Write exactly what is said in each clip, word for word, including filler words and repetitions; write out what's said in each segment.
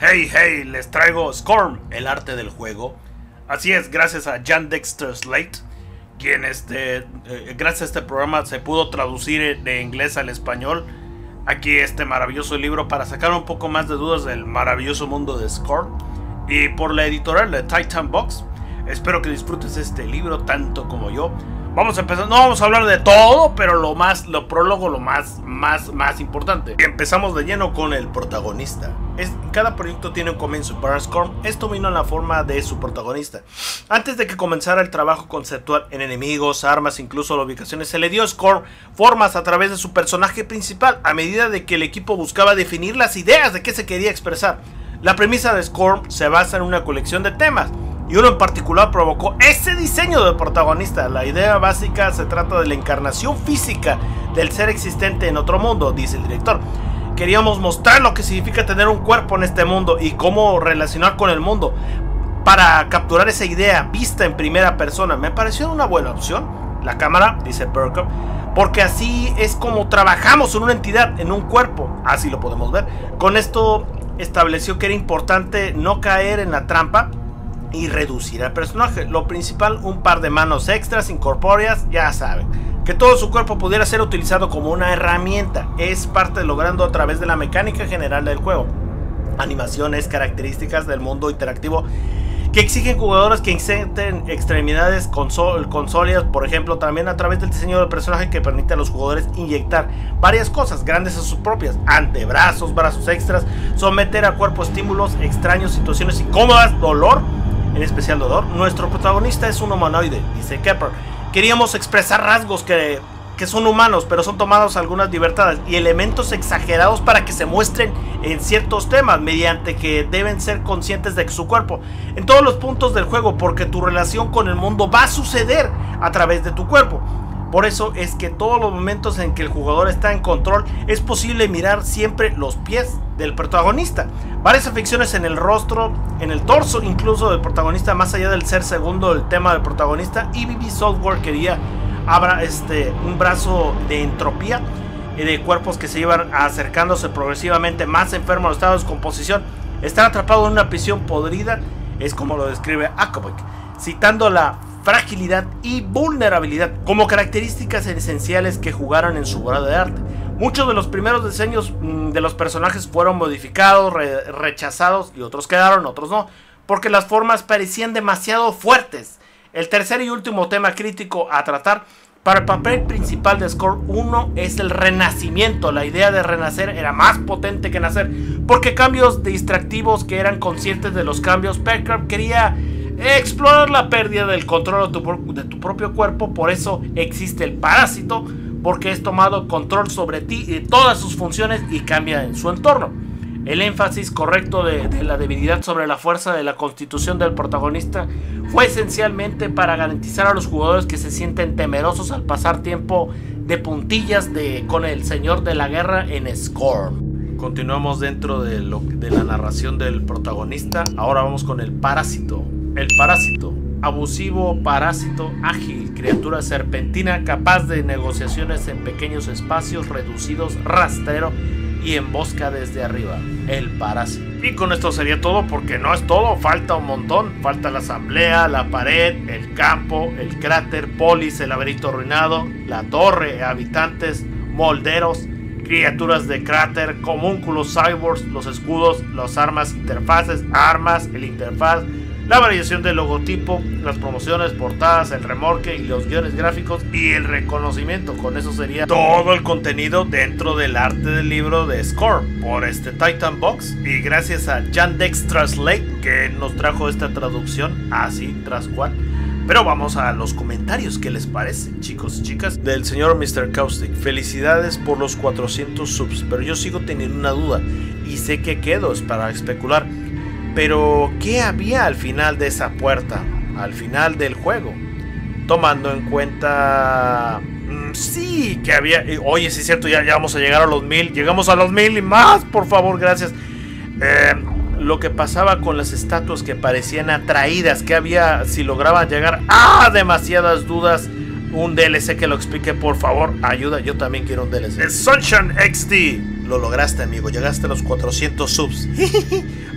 Hey, hey, les traigo Scorn, el arte del juego. Así es, gracias a Jan Dexter Slate, quien este, eh, gracias a este programa se pudo traducir de inglés al español aquí este maravilloso libro para sacar un poco más de dudas del maravilloso mundo de Scorn, y por la editorial de Titan Box. Espero que disfrutes este libro tanto como yo. Vamos a empezar, no vamos a hablar de todo, pero lo más, lo prólogo, lo más, más, más importante. Y empezamos de lleno con el protagonista. Es, cada proyecto tiene un comienzo. Para Scorn, esto vino en la forma de su protagonista. Antes de que comenzara el trabajo conceptual en enemigos, armas, incluso las ubicaciones, se le dio a Scorn formas a través de su personaje principal, a medida de que el equipo buscaba definir las ideas de qué se quería expresar. La premisa de Scorn se basa en una colección de temas, y uno en particular provocó ese diseño del protagonista. La idea básica se trata de la encarnación física del ser existente en otro mundo, dice el director. Queríamos mostrar lo que significa tener un cuerpo en este mundo y cómo relacionar con el mundo para capturar esa idea vista en primera persona. Me pareció una buena opción la cámara, dice Perkov, porque así es como trabajamos en una entidad, en un cuerpo. Así lo podemos ver. Con esto estableció que era importante no caer en la trampa y reducir al personaje. Lo principal, un par de manos extras incorpóreas, ya saben, que todo su cuerpo pudiera ser utilizado como una herramienta. Es parte de logrando a través de la mecánica general del juego. Animaciones, características del mundo interactivo que exigen jugadores que inserten extremidades consol consolidas, por ejemplo, también a través del diseño del personaje que permite a los jugadores inyectar varias cosas grandes a sus propias, antebrazos, brazos extras, someter a cuerpo estímulos extraños, situaciones incómodas, dolor, en especial dolor. Nuestro protagonista es un humanoide, dice Kepper. Queríamos expresar rasgos que, que son humanos, pero son tomados algunas libertades y elementos exagerados para que se muestren en ciertos temas, mediante que deben ser conscientes de su cuerpo en todos los puntos del juego, porque tu relación con el mundo va a suceder a través de tu cuerpo. Por eso es que todos los momentos en que el jugador está en control es posible mirar siempre los pies del protagonista. Varias afecciones en el rostro, en el torso incluso del protagonista, más allá del ser segundo del tema del protagonista. E B B Software quería abra este, un brazo de entropía, de cuerpos que se iban acercándose progresivamente más enfermos en estado de descomposición. Estar atrapado en una prisión podrida es como lo describe Akovic, citando la fragilidad y vulnerabilidad como características esenciales que jugaron en su obra de arte. Muchos de los primeros diseños mmm, de los personajes fueron modificados, re rechazados, y otros quedaron, otros no, porque las formas parecían demasiado fuertes. El tercer y último tema crítico a tratar para el papel principal de Scorn uno es el renacimiento. La idea de renacer era más potente que nacer, porque cambios distractivos que eran conscientes de los cambios. Perkov quería explorar la pérdida del control de tu, de tu propio cuerpo. Por eso existe el parásito, porque es tomado control sobre ti y todas sus funciones y cambia en su entorno. El énfasis correcto de, de la debilidad sobre la fuerza de la constitución del protagonista fue esencialmente para garantizar a los jugadores que se sienten temerosos al pasar tiempo de puntillas de, con el señor de la guerra en Scorn. Continuamos dentro de, lo, de la narración del protagonista. Ahora vamos con el parásito. El parásito, abusivo, parásito, ágil, criatura serpentina, capaz de negociaciones en pequeños espacios reducidos, rastrero y embosca desde arriba. El parásito. Y con esto sería todo, porque no es todo, falta un montón. Falta la asamblea, la pared, el campo, el cráter, polis, el laberinto arruinado, la torre, habitantes, molderos, criaturas de cráter, homúnculos, cyborgs, los escudos, las armas, interfaces, armas, el interfaz, la variación del logotipo, las promociones, portadas, el remolque y los guiones gráficos y el reconocimiento. Con eso sería todo el contenido dentro del arte del libro de Scorn por este Titan Box, y gracias a Jan Dexter Slate que nos trajo esta traducción así tras cual. Pero vamos a los comentarios. ¿Qué les parece, chicos y chicas? Del señor mister Caustic: felicidades por los cuatrocientos subs, pero yo sigo teniendo una duda y sé que quedo es para especular. Pero, ¿qué había al final de esa puerta? Al final del juego. Tomando en cuenta... Mmm, sí, que había... Oye, sí es cierto, ya, ya vamos a llegar a los mil. Llegamos a los mil y más, por favor, gracias. Eh, lo que pasaba con las estatuas que parecían atraídas. ¿Qué había si lograban llegar? ¡Ah! Demasiadas dudas. Un D L C que lo explique, por favor. Ayuda, yo también quiero un D L C. El Sunshine X D. Lo lograste, amigo. Llegaste a los cuatrocientos subs.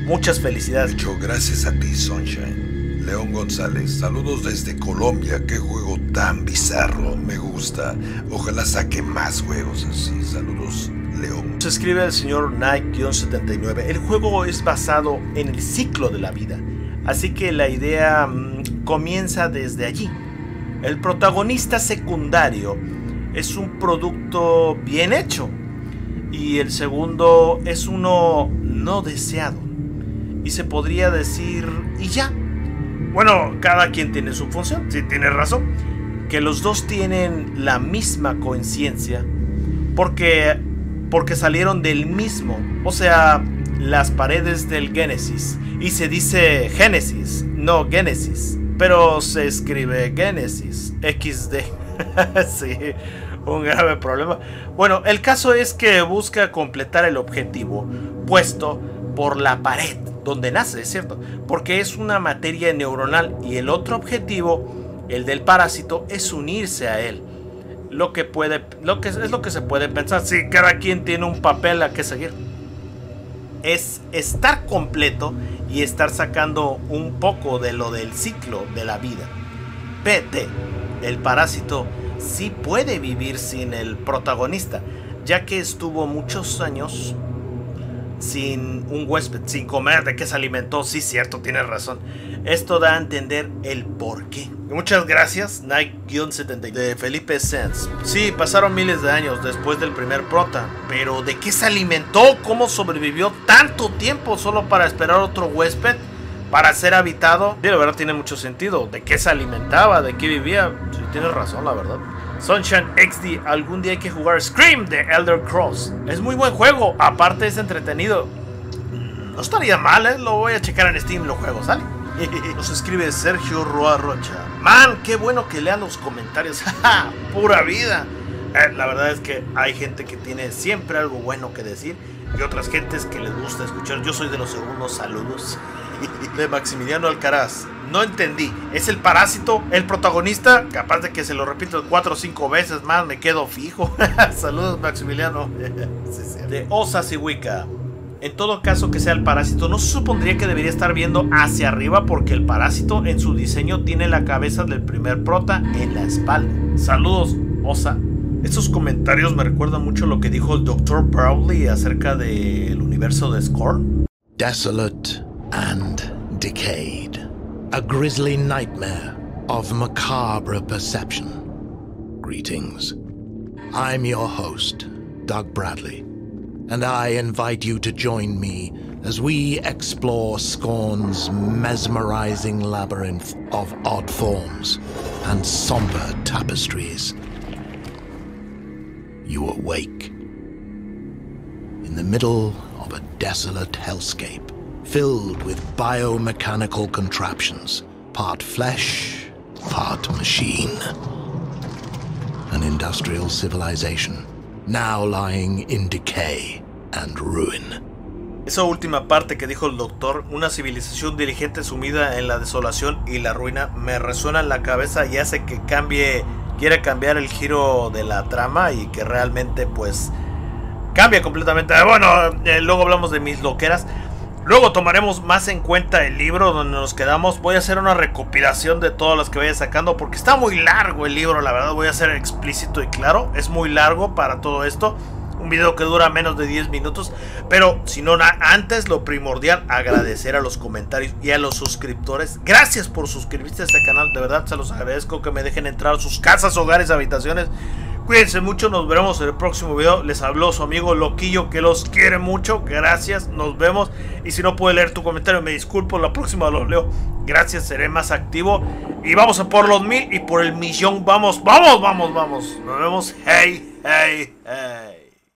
Muchas felicidades. Mucho gracias a ti, Sunshine. León González, saludos desde Colombia. Qué juego tan bizarro, me gusta. Ojalá saque más juegos así. Saludos, León. Se escribe el señor Nike setenta y nueve. El juego es basado en el ciclo de la vida, así que la idea mmm, comienza desde allí. El protagonista secundario es un producto bien hecho y el segundo es uno no deseado. Y se podría decir, y ya. Bueno, cada quien tiene su función, sí, tienes razón. Que los dos tienen la misma conciencia porque, porque salieron del mismo, o sea, las paredes del Génesis. Y se dice Génesis, no Génesis, pero se escribe Génesis, equis de. Sí, un grave problema. Bueno, el caso es que busca completar el objetivo puesto por la pared donde nace, es cierto, porque es una materia neuronal y el otro objetivo, el del parásito, es unirse a él. Lo que puede, lo que es lo que se puede pensar. Sí, cada quien tiene un papel a que seguir. Es estar completo y estar sacando un poco de lo del ciclo de la vida. P T, el parásito, sí puede vivir sin el protagonista, ya que estuvo muchos años sin un huésped, sin comer. ¿De qué se alimentó? Sí, cierto, tienes razón. Esto da a entender el porqué. Muchas gracias, Nike setenta de Felipe Sanz. Sí, pasaron miles de años después del primer prota, pero ¿de qué se alimentó? ¿Cómo sobrevivió tanto tiempo solo para esperar otro huésped? ¿Para ser habitado? Sí, la verdad tiene mucho sentido. ¿De qué se alimentaba? ¿De qué vivía? Sí, tienes razón, la verdad. Sunshine equis de, algún día hay que jugar Scream de Elder Scrolls. Es muy buen juego, aparte es entretenido. No estaría mal, ¿eh? Lo voy a checar en Steam, lo juego, ¿sale? Nos escribe Sergio Roa Rocha. Man, qué bueno que lean los comentarios. Pura vida. Eh, la verdad es que hay gente que tiene siempre algo bueno que decir y otras gentes que les gusta escuchar. Yo soy de los segundos. Saludos. De Maximiliano Alcaraz. No entendí. ¿Es el parásito el protagonista? Capaz de que se lo repito cuatro o cinco veces más, me quedo fijo. Saludos, Maximiliano. Sí, sí. De Osa Siwika. En todo caso que sea el parásito, no se supondría que debería estar viendo hacia arriba, porque el parásito en su diseño tiene la cabeza del primer prota en la espalda. Saludos, Osa. Estos comentarios me recuerdan mucho lo que dijo el doctor Brawley acerca del universo de Scorn. Desolate and decayed. A grisly nightmare of macabre perception. Greetings. I'm your host, Doug Bradley, and I invite you to join me as we explore Scorn's mesmerizing labyrinth of odd forms and somber tapestries. You awake in the middle of a desolate hellscape, filled with biomechanical contraptions, part flesh, part machine. An industrial civilization, now lying in decay and ruin. Esa última parte que dijo el doctor, una civilización dirigente sumida en la desolación y la ruina, me resuena en la cabeza y hace que cambie, quiere cambiar el giro de la trama y que realmente pues cambia completamente. Bueno, eh, luego hablamos de mis loqueras. Luego tomaremos más en cuenta el libro donde nos quedamos. Voy a hacer una recopilación de todas las que vaya sacando, porque está muy largo el libro, la verdad. Voy a ser explícito y claro, es muy largo para todo esto. Un video que dura menos de diez minutos. Pero si no, antes lo primordial, agradecer a los comentarios y a los suscriptores. Gracias por suscribirse a este canal, de verdad se los agradezco. Que me dejen entrar a sus casas, hogares, habitaciones. Cuídense mucho, nos veremos en el próximo video. Les habló su amigo Loquillo, que los quiere mucho. Gracias, nos vemos. Y si no puedo leer tu comentario, me disculpo, la próxima los leo. Gracias, seré más activo. Y vamos a por los mil y por el millón. Vamos, vamos, vamos, vamos. Nos vemos. Hey, hey, hey.